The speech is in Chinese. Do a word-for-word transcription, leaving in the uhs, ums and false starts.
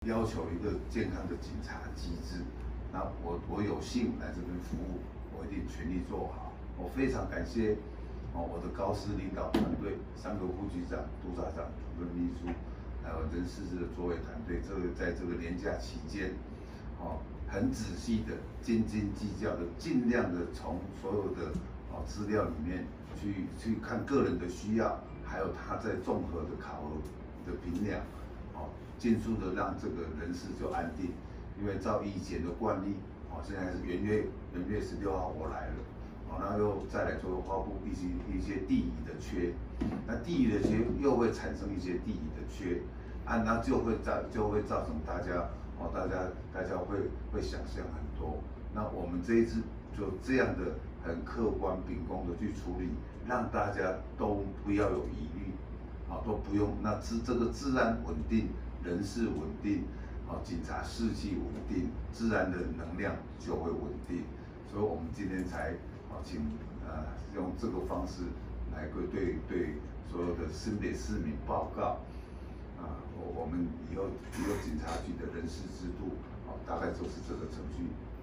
要求一个健康的警察机制。那我我有幸来这边服务，我一定全力做好。我非常感谢哦我的高师领导团队，三个副局长、督察长、主任秘书，还有人事室的作业团队，这个在这个年假期间，哦很仔细的、斤斤计较的，尽量的从所有的哦资料里面去去看个人的需要，还有他在综合的考核的评量，哦，尽速的让这个人事就安定。因为照以前的惯例，哦，现在是元月元月十六号我来了，哦，然后又再来做发布一些一些地乙的缺，那地乙的缺又会产生一些地乙的缺，啊，那就会造就会造成大家哦，大家大家会会想象很多。那我们这一次就这样的很客观秉公的去处理，让大家都不要有疑虑，啊，都不用那治这个治安稳定，人事稳定。哦，警察士气稳定，自然的能量就会稳定，所以我们今天才哦，请呃用这个方式来对对对所有的新北市民报告，啊，我我们以后以后警察局的人事制度，哦，大概就是这个程序。